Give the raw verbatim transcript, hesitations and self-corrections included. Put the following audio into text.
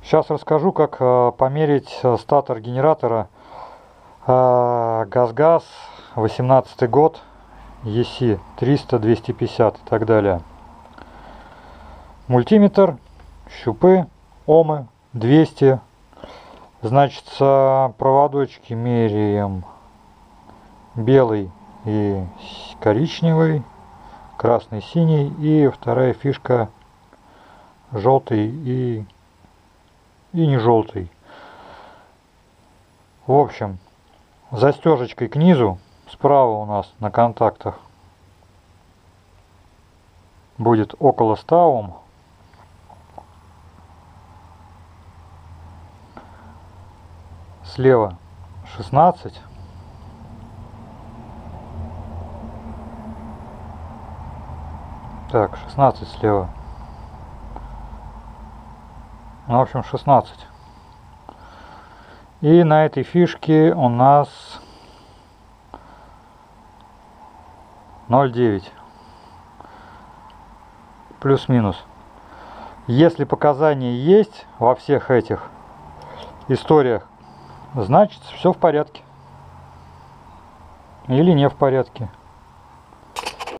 Сейчас расскажу, как померить статор генератора ГАЗ-ГАЗ, восемнадцатый год, и си триста, двести пятьдесят и так далее. Мультиметр, щупы, омы, двести. Значит, проводочки меряем белый и коричневый, красный, синий, и вторая фишка желтый и, и не желтый. В общем, застежечкой к низу справа у нас на контактах будет около ста Ом. Слева шестнадцать. Так, шестнадцать слева. Ну, в общем, шестнадцать. И на этой фишке у нас ноль девять. Плюс-минус. Если показания есть во всех этих историях, значит, все в порядке. Или не в порядке.